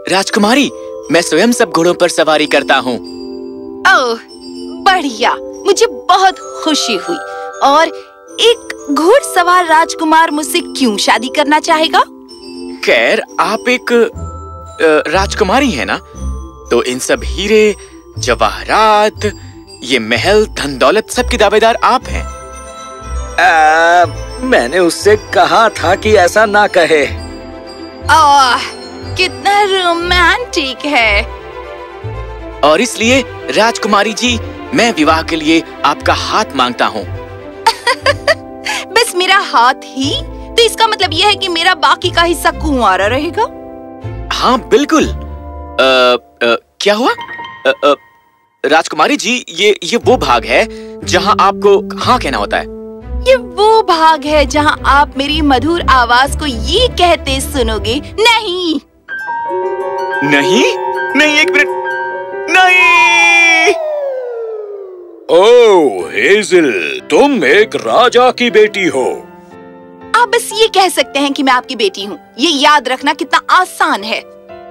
राजकुमारी, मैं स्वयं सब घोड़ों पर सवारी करता हूँ। ओह, बढ़िया, मुझे बहुत खुशी हुई। और एक घुड़सवार राजकुमार मुझसे क्यों शादी करना चाहेगा? खैर, आप एक राजकुमारी हैं ना, तो इन सब हीरे, जवाहरात, ये महल, धन दौलत, सबके दावेदार आप हैं। मैंने उससे कहा था कि ऐसा ना कहे। कितना रोमांटिक है। और इसलिए राजकुमारी जी, मैं विवाह के लिए आपका हाथ मांगता हूँ। बस मेरा हाथ ही? तो इसका मतलब यह है कि मेरा बाकी का हिस्सा कुंवारा रहेगा? हाँ बिल्कुल। क्या हुआ? राजकुमारी जी, ये वो भाग है जहाँ आपको हाँ कहना होता है। ये वो भाग है जहाँ आप मेरी मधुर आवाज को ये कहते सुनोगे, नहीं। नहीं, नहीं, एक मिनट, नहीं। ओह हेज़ल, तुम एक राजा की बेटी हो। आप बस ये कह सकते हैं कि मैं आपकी बेटी हूँ। ये याद रखना कितना आसान है।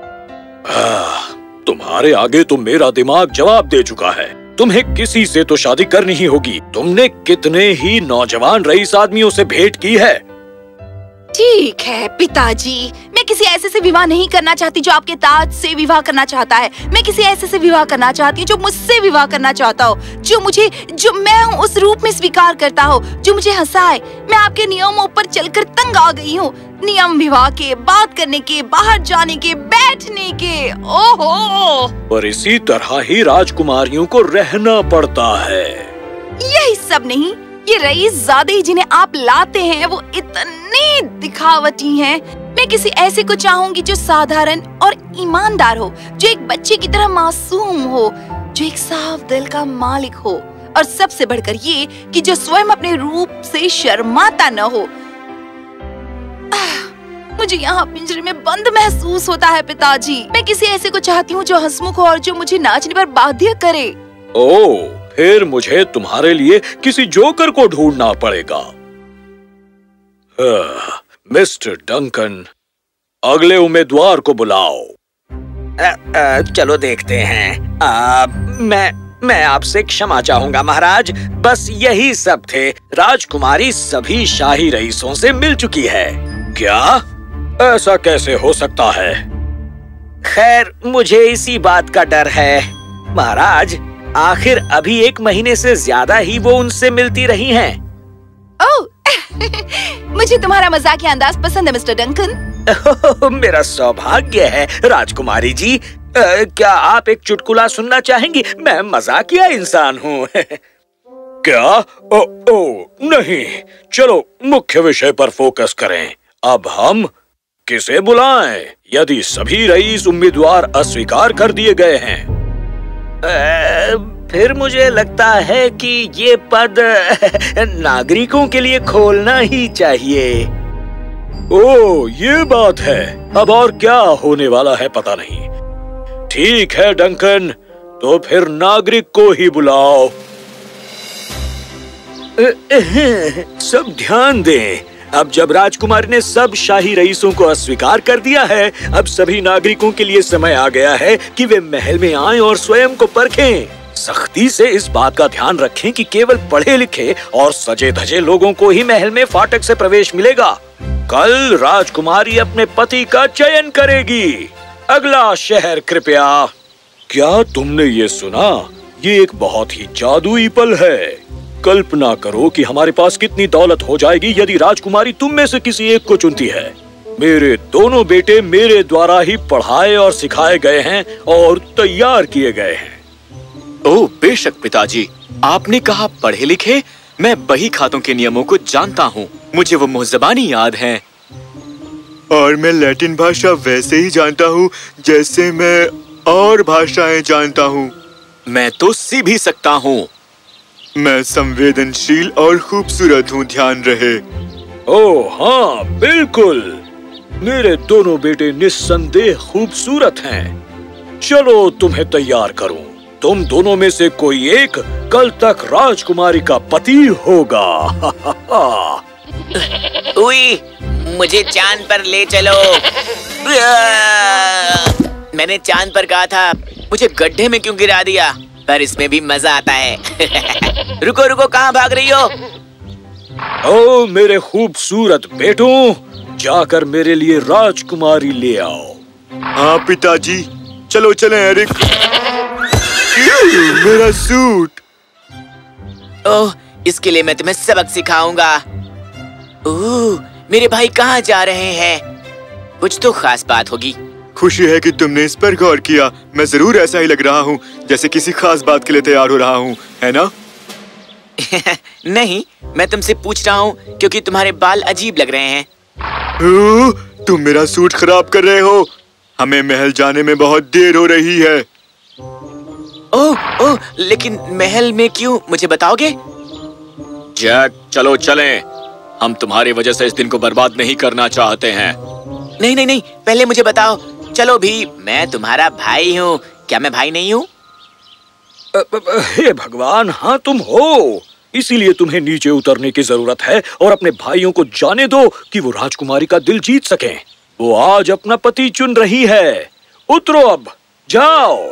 तुम्हारे आगे तो मेरा दिमाग जवाब दे चुका है। तुम्हें किसी से तो शादी करनी ही होगी। तुमने कितने ही नौजवान रईस आदमियों से भेंट की है। ठीक है पिताजी, मैं किसी ऐसे से विवाह नहीं करना चाहती जो आपके ताज से विवाह करना चाहता है। मैं किसी ऐसे से विवाह करना चाहती हूँ जो मुझसे विवाह करना चाहता हो, जो मैं हूँ उस रूप में स्वीकार करता हो, जो मुझे हंसाए। मैं आपके नियमों पर चलकर तंग आ गई हूँ। नियम विवाह के, बात करने के, बाहर जाने के, बैठने के। ओहो! पर इसी तरह ही राजकुमारियों को रहना पड़ता है। यही सब नहीं, ये रईसज़ादे जिन्हें आप लाते हैं वो इतने दिखावटी हैं। मैं किसी ऐसे को चाहूंगी जो साधारण और ईमानदार हो, जो एक बच्चे की तरह मासूम हो, जो एक साफ दिल का मालिक हो, और सबसे बढ़कर ये कि जो स्वयं अपने रूप से शर्माता न हो। मुझे यहाँ पिंजरे में बंद महसूस होता है पिताजी। मैं किसी ऐसे को चाहती हूँ जो हंसमुख हो और जो मुझे नाचने पर बाध्य करे। ओह, फिर मुझे तुम्हारे लिए किसी जोकर को ढूंढना पड़ेगा। मिस्टर डंकन, अगले उम्मीदवार को बुलाओ। चलो देखते हैं। मैं आपसे क्षमा चाहूंगा महाराज, बस यही सब थे। राजकुमारी सभी शाही रईसों से मिल चुकी है। क्या? ऐसा कैसे हो सकता है? खैर, मुझे इसी बात का डर है महाराज। आखिर अभी 1 महीने से ज्यादा ही वो उनसे मिलती रही हैं। ओह, मुझे तुम्हारा मजाकिया अंदाज पसंद है मिस्टर डंकन। मेरा सौभाग्य है राजकुमारी जी। क्या आप एक चुटकुला सुनना चाहेंगी? मैं मजाकिया इंसान हूँ। क्या? नहीं, चलो मुख्य विषय पर फोकस करें। अब हम किसे बुलाएं यदि सभी रईस उम्मीदवार अस्वीकार कर दिए गए हैं? फिर मुझे लगता है कि ये पद नागरिकों के लिए खोलना ही चाहिए। ओह, ये बात है। अब और क्या होने वाला है पता नहीं। ठीक है डंकन, तो फिर नागरिक को ही बुलाओ। सब ध्यान दें। अब जब राजकुमारी ने सब शाही रईसों को अस्वीकार कर दिया है, अब सभी नागरिकों के लिए समय आ गया है कि वे महल में आएं और स्वयं को परखें। सख्ती से इस बात का ध्यान रखें कि केवल पढ़े लिखे और सजे धजे लोगों को ही महल में फाटक से प्रवेश मिलेगा। कल राजकुमारी अपने पति का चयन करेगी। अगला शहर कृपया। क्या तुमने ये सुना? ये एक बहुत ही जादुई पल है। कल्पना करो कि हमारे पास कितनी दौलत हो जाएगी यदि राजकुमारी तुम में से किसी एक को चुनती है। मेरे दोनों बेटे मेरे द्वारा ही पढ़ाए और सिखाए गए हैं और तैयार किए गए हैं। ओह बेशक पिताजी, आपने कहा पढ़े लिखे। मैं बही खातों के नियमों को जानता हूँ। मुझे वो मुहज़बानी याद हैं। और मैं लैटिन भाषा वैसे ही जानता हूँ जैसे मैं और भाषाएं जानता हूँ। मैं तो सी भी सकता हूँ। मैं संवेदनशील और खूबसूरत हूँ, ध्यान रहे। ओह हाँ, बिल्कुल। मेरे दोनों बेटे निस्संदेह खूबसूरत हैं। चलो तुम्हें तैयार करूं। तुम दोनों में से कोई एक कल तक राजकुमारी का पति होगा। उई, मुझे चांद पर ले चलो। मैंने चांद पर कहा था मुझे गड्ढे में क्यों गिरा दिया, पर इसमें भी मजा आता है। रुको रुको, कहाँ भाग रही हो? ओ मेरे खूबसूरत बेटों, जाकर मेरे लिए राजकुमारी ले आओ। हाँ पिताजी, चलो चलें एरिक। मेरा सूट। ओह, इसके लिए मैं तुम्हें सबक सिखाऊंगा। ओह, मेरे भाई कहाँ जा रहे हैं? कुछ तो खास बात होगी। खुशी है कि तुमने इस पर गौर किया। मैं जरूर ऐसा ही लग रहा हूँ, जैसे किसी खास बात के लिए तैयार हो रहा हूँ, है ना? नहीं, मैं तुमसे पूछ रहा हूँ क्योंकि तुम्हारे बाल अजीब लग रहे हैं। तुम मेरा सूट खराब कर रहे हो। हमें महल जाने में बहुत देर हो रही है। ओह ओह, लेकिन महल में क्यों, मुझे बताओगे? जैक, चलो चलें। हम तुम्हारी वजह से इस दिन को बर्बाद नहीं करना चाहते हैं। नहीं नहीं नहीं, पहले मुझे बताओ। चलो भी, मैं तुम्हारा भाई हूँ। क्या मैं भाई नहीं हूँ? हे भगवान, हाँ तुम हो। इसीलिए तुम्हें नीचे उतरने की जरूरत है और अपने भाइयों को जाने दो कि वो राजकुमारी का दिल जीत सकें। वो आज अपना पति चुन रही है। उतरो अब, जाओ।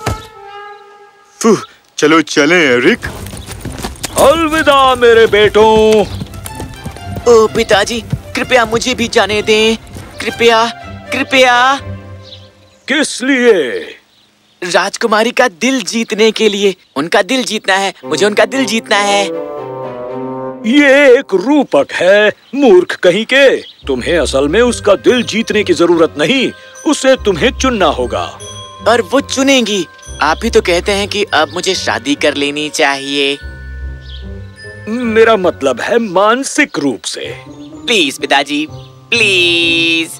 चलो चलें एरिक। अलविदा मेरे बेटों। ओह पिताजी, कृपया मुझे भी जाने दें। कृपया कृपया। किस लिए? राजकुमारी का दिल जीतने के लिए। उनका दिल जीतना है, मुझे उनका दिल जीतना है। ये एक रूपक है, मूर्ख कहीं के। तुम्हें असल में उसका दिल जीतने की जरूरत नहीं, उसे तुम्हें चुनना होगा। और वो चुनेंगी। आप ही तो कहते हैं कि अब मुझे शादी कर लेनी चाहिए। मेरा मतलब है मानसिक रूप से। प्लीज पिताजी, प्लीज।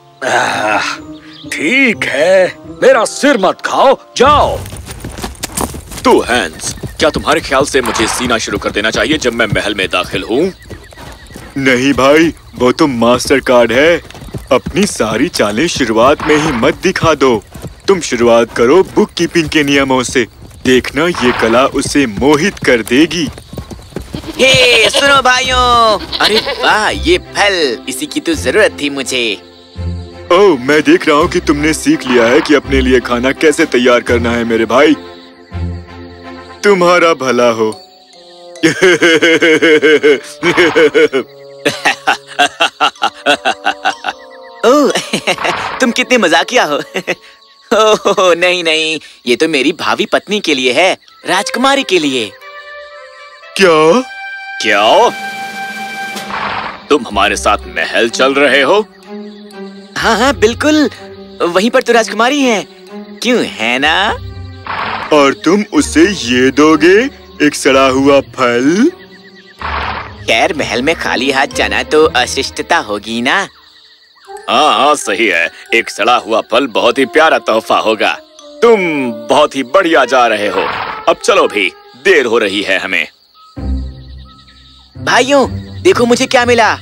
ठीक है, मेरा सिर मत खाओ, जाओ। तो हैंस, क्या तुम्हारे ख्याल से मुझे सीना शुरू कर देना चाहिए जब मैं महल में दाखिल हूँ? नहीं भाई, वो तो मास्टर कार्ड है। अपनी सारी चालें शुरुआत में ही मत दिखा दो। तुम शुरुआत करो बुक कीपिंग के नियमों से। देखना, ये कला उसे मोहित कर देगी। हे सुनो भाइयों, अरे वाह, ये फल, इसी की तो जरूरत थी मुझे। ओह, मैं देख रहा हूँ कि तुमने सीख लिया है कि अपने लिए खाना कैसे तैयार करना है मेरे भाई। तुम्हारा भला हो। ओह, तुम कितने मजाकिया हो। ओह नहीं नहीं, ये तो मेरी भावी पत्नी के लिए है, राजकुमारी के लिए। क्या? क्या? तुम हमारे साथ महल चल रहे हो? हाँ हाँ बिल्कुल, वहीं पर तो राजकुमारी है। क्यों, है ना? और तुम उसे ये दोगे, एक सड़ा हुआ फल? खैर, महल में खाली हाथ जाना तो अशिष्टता होगी ना। हाँ हाँ सही है, एक सड़ा हुआ फल बहुत ही प्यारा तोहफा होगा। तुम बहुत ही बढ़िया जा रहे हो। अब चलो भी, देर हो रही है हमें। भाइयों, देखो मुझे क्या मिला।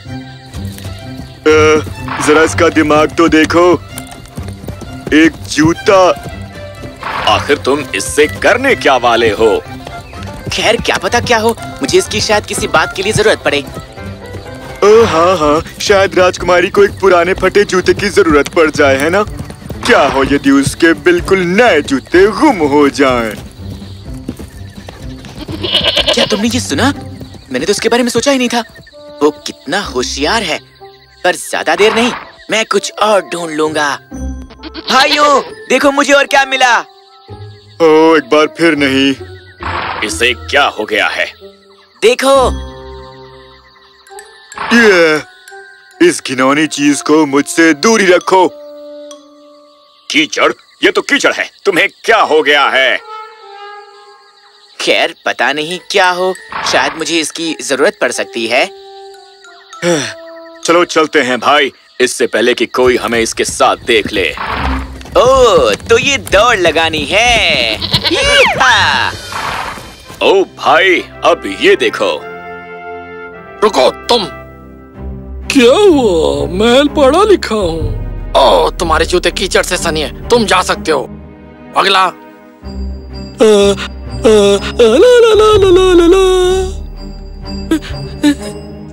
जरा इसका दिमाग तो देखो, एक जूता। आखिर तुम इससे करने क्या वाले हो? खैर, क्या पता क्या हो, मुझे इसकी शायद किसी बात के लिए जरूरत पड़े। हाँ हाँ, शायद राजकुमारी को एक पुराने फटे जूते की जरूरत पड़ जाए, है ना? क्या हो यदि उसके बिल्कुल नए जूते गुम हो जाएं? क्या तुमने ये सुना? मैंने तो उसके बारे में सोचा ही नहीं था। वो कितना होशियार है। पर ज्यादा देर नहीं, मैं कुछ और ढूंढ लूंगा। भाइयों, देखो मुझे और क्या मिला। ओह, एक बार फिर नहीं। इसे क्या हो गया है? देखो। ये, इस घिनौनी चीज को मुझसे दूरी रखो। कीचड़? ये तो कीचड़ है। तुम्हें क्या हो गया है? खैर, पता नहीं क्या हो, शायद मुझे इसकी जरूरत पड़ सकती है। चलो चलते हैं भाई, इससे पहले कि कोई हमें इसके साथ देख ले। ओह, तो ये दौड़ लगानी है। ओ भाई, अब ये देखो। रुको तुम। क्या हुआ? महल पढ़ा लिखा हूँ। ओह, तुम्हारे जूते कीचड़ से सनी है, तुम जा सकते हो। अगला। ला ला ला ला ला ला ला।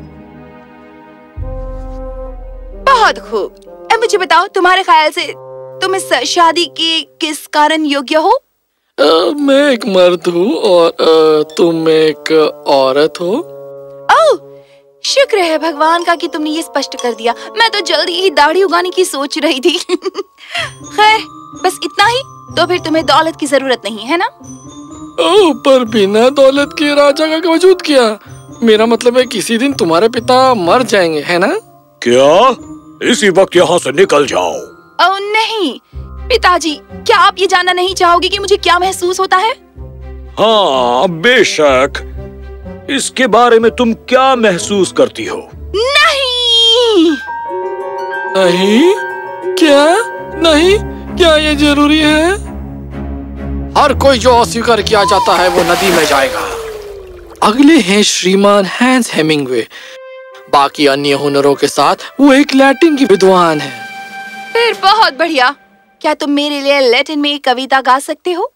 बहुत खूब। अब मुझे बताओ, तुम्हारे ख्याल से तुम इस शादी के किस कारण योग्य हो? मैं एक मर्द हूँ और तुम एक औरत हो। ओह, शुक्र है भगवान का कि तुमने ये स्पष्ट कर दिया। मैं तो जल्दी ही दाढ़ी उगाने की सोच रही थी। खैर, बस इतना ही। तो फिर तुम्हें दौलत की जरूरत नहीं है ना? ओह, पर बिना दौलत के राजा का वजूद किया। मेरा मतलब है किसी दिन तुम्हारे पिता मर जाएंगे, है ना? क्या? इसी वक्त यहाँ से निकल जाओ। ओह नहीं पिताजी, क्या आप ये जानना नहीं चाहोगे कि मुझे क्या महसूस होता है? हाँ बेशक। इसके बारे में तुम क्या महसूस करती हो? नहीं। नहीं? क्या? नहीं? क्या ये जरूरी है? हर कोई जो अस्वीकार किया जाता है वो नदी में जाएगा। अगले हैं श्रीमान हैंस हेमिंगवे। बाकी अन्य हुनरों के साथ वो एक लैटिन की विद्वान है। फिर बहुत बढ़िया। क्या तुम मेरे लिए लैटिन में एक कविता गा सकते हो?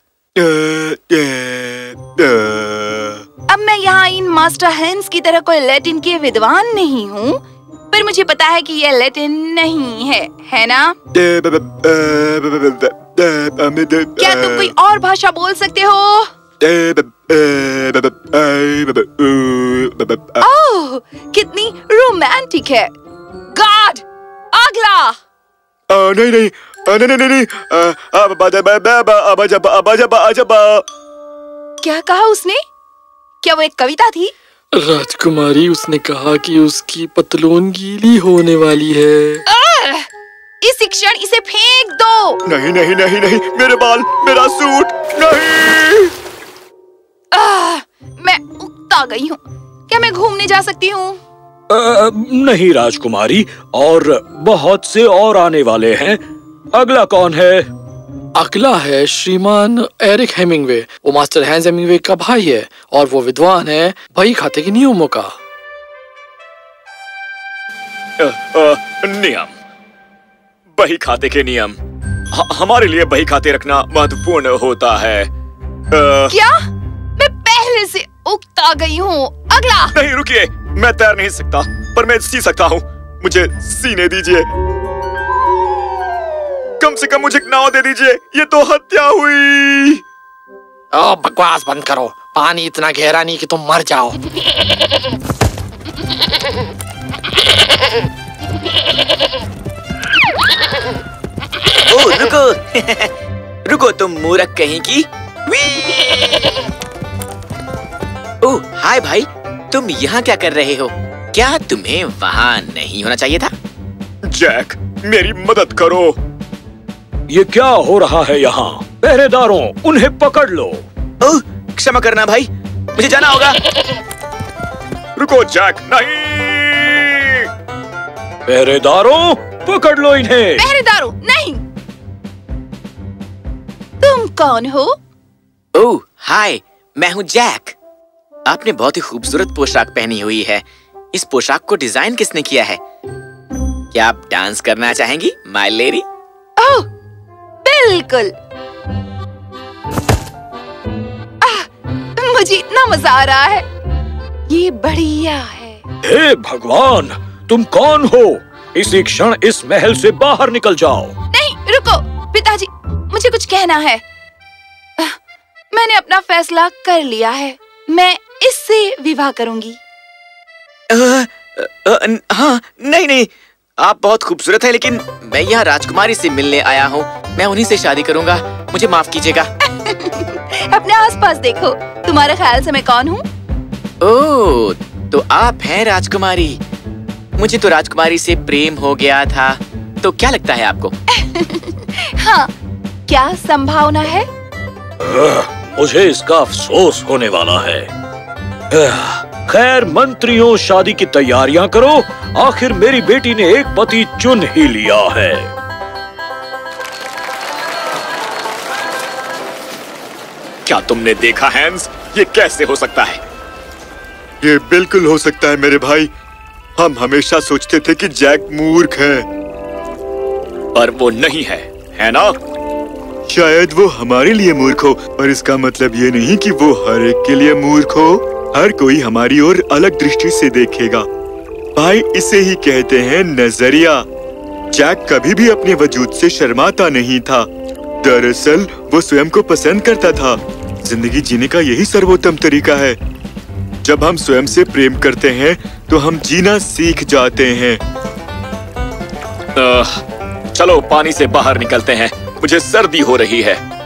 अब मैं यहाँ इन मास्टर हैंस की तरह कोई लैटिन के विद्वान नहीं हूँ, पर मुझे पता है कि यह लैटिन नहीं है ना? क्या तुम कोई और भाषा बोल सकते हो? ओह, कितनी रोमांटिक है। गॉड, अगला। नहीं, क्या कहा उसने? क्या वो एक कविता थी? राजकुमारी, उसने कहा कि उसकी पतलून गीली होने वाली है। इस क्षण इसे फेंक दो। नहीं, मेरे बाल, मेरा सूट, नहीं। मैं उकता गई हूँ। क्या मैं घूमने जा सकती हूँ? नहीं राजकुमारी, और बहुत से और आने वाले हैं। अगला कौन है? अगला है श्रीमान एरिक हेमिंगवे। वो मास्टर हैंस हेमिंगवे का भाई है और वो विद्वान है बही खाते के नियमों का। नियम? बही खाते के नियम? हमारे लिए बही खाते रखना महत्वपूर्ण होता है। क्या? मैं पहले से उकता गई हूँ। अगला। नहीं, रुकिए। मैं तैर नहीं सकता, पर मैं सी सकता हूँ। मुझे सीने दीजिए। कम से कम मुझे एक नाव दे दीजिए। ये तो हत्या हुई। बकवास बंद करो। पानी इतना गहरा नहीं कि तुम मर जाओ। ओह, रुको। रुको तुम मूर्ख कहीं की। ओह, हाय भाई, तुम यहाँ क्या कर रहे हो? क्या तुम्हें वहाँ नहीं होना चाहिए था? जैक, मेरी मदद करो। ये क्या हो रहा है यहाँ? पहरेदारों, उन्हें पकड़ लो। ओह, क्षमा करना भाई, मुझे जाना होगा। रुको जैक, नहीं। पहरेदारों, पकड़ लो इन्हें। पहरेदारों, नहीं। तुम कौन हो? ओह, हाय, मैं हूँ जैक। आपने बहुत ही खूबसूरत पोशाक पहनी हुई है। इस पोशाक को डिजाइन किसने किया है? क्या आप डांस करना चाहेंगी, माय लेडी? ओह, बिल्कुल। मुझे इतना मजा आ रहा है। ये बढ़िया है। हे भगवान, तुम कौन हो? इसी क्षण इस महल से बाहर निकल जाओ। नहीं, रुको पिताजी, मुझे कुछ कहना है। मैंने अपना फैसला कर लिया है। मैं इससे विवाह करूंगी। हाँ, नहीं, आप बहुत खूबसूरत है, लेकिन मैं यहाँ राजकुमारी से मिलने आया हूँ। मैं उन्हीं से शादी करूंगा। मुझे माफ कीजिएगा। अपने आसपास देखो। तुम्हारे ख्याल से मैं कौन हूँ? ओह, तो आप हैं राजकुमारी। मुझे तो राजकुमारी से प्रेम हो गया था। तो क्या लगता है आपको? हाँ, क्या संभावना है? मुझे इसका अफसोस होने वाला है। खैर मंत्रियों, शादी की तैयारियां करो। आखिर मेरी बेटी ने एक पति चुन ही लिया है। क्या तुमने देखा हैंस? ये कैसे हो सकता है? ये बिल्कुल हो सकता है मेरे भाई। हम हमेशा सोचते थे कि जैक मूर्ख है, पर वो नहीं है ना? शायद वो हमारे लिए मूर्ख हो, पर इसका मतलब ये नहीं कि वो हर एक के लिए मूर्ख हो। हर कोई हमारी ओर अलग दृष्टि से देखेगा। भाई, इसे ही कहते हैं नजरिया। जैक कभी भी अपने वजूद से शर्माता नहीं था। दरअसल वो स्वयं को पसंद करता था। जिंदगी जीने का यही सर्वोत्तम तरीका है। जब हम स्वयं से प्रेम करते हैं तो हम जीना सीख जाते हैं। चलो पानी से बाहर निकलते हैं, मुझे सर्दी हो रही है।